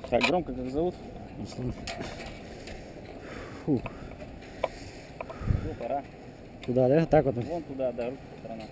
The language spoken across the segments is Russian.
Так, громко как зовут? Фу. Ну, пора. Туда, да? Так вот. Вон туда, да, руки по сторонам.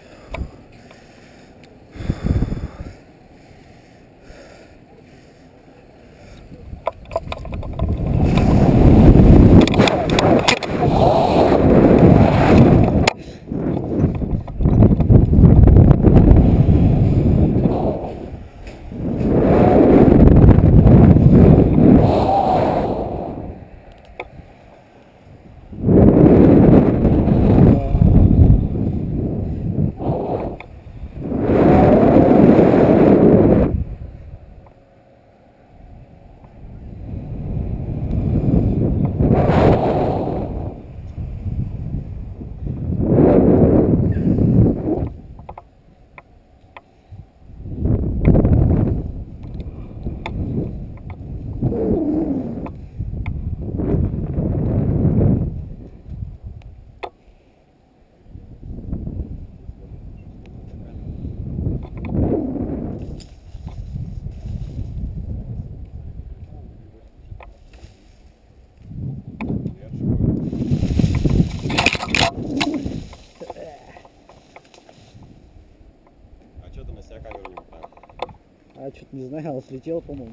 А что-то не знаю, слетел, по-моему.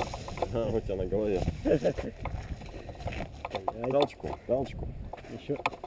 У тебя на голове. Галочку. Еще.